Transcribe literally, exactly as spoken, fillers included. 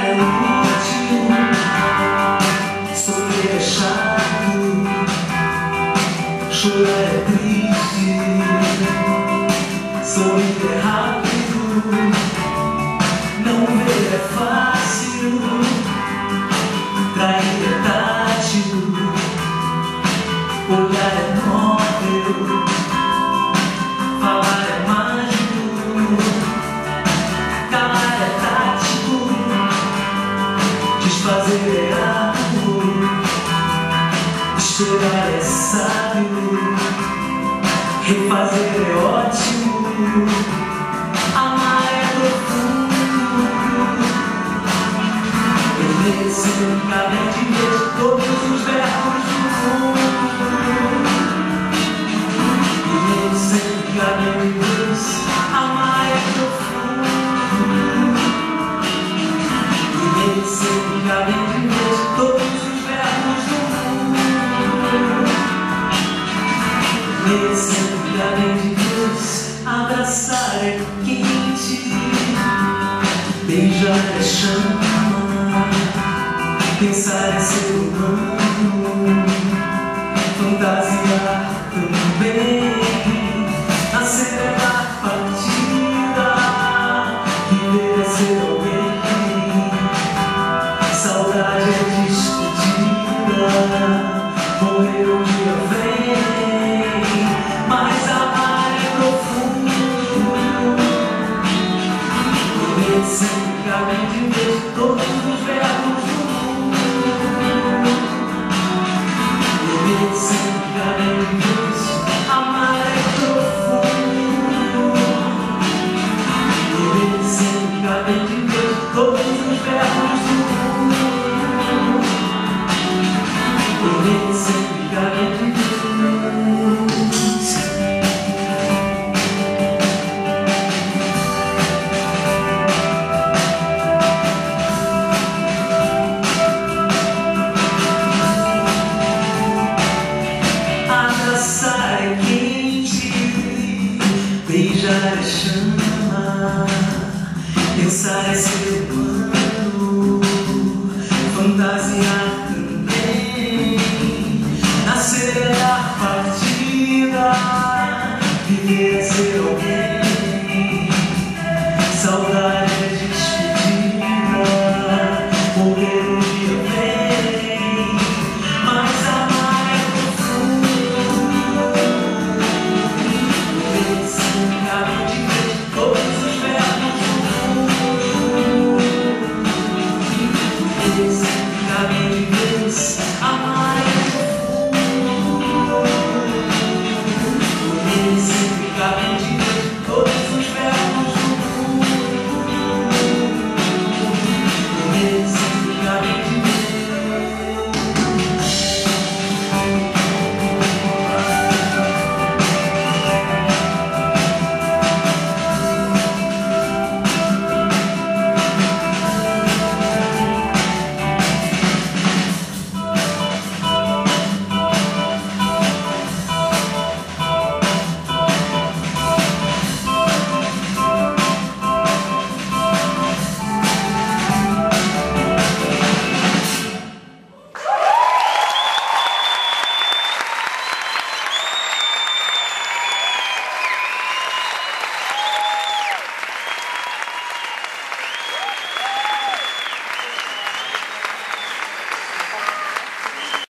é útil, sorrir é chato, chorar é triste, sorrir é rápido, não ver é fácil, trair é tátil, olhar é móvel, falar é mágico, calar é tático, desfazer é árduo, esperar é sábio, refazer é ótimo, amar é profundo. Eu merecidamente vejo todos os verbos do mundo. Eu merecidamente vejo amar é profundo. Eu merecidamente vejo todos os verbos do mundo. Merecidamente vejo abraçar é quente, beijar é chama, pensar é ser humano, fantasiar também, nascer é dar partida, viver é ser alguém, saudade é despedida, morrer um dia vem, mas amar é profundo. Merecidamente vejo todos os verbos do mundo. Eu merecidamente vejo amar é profundo. Eu merecidamente vejo todos os verbos do mundo. Eu merecidamente vejo. Abraçar é quente, beijar é chama, pensar é ser humano,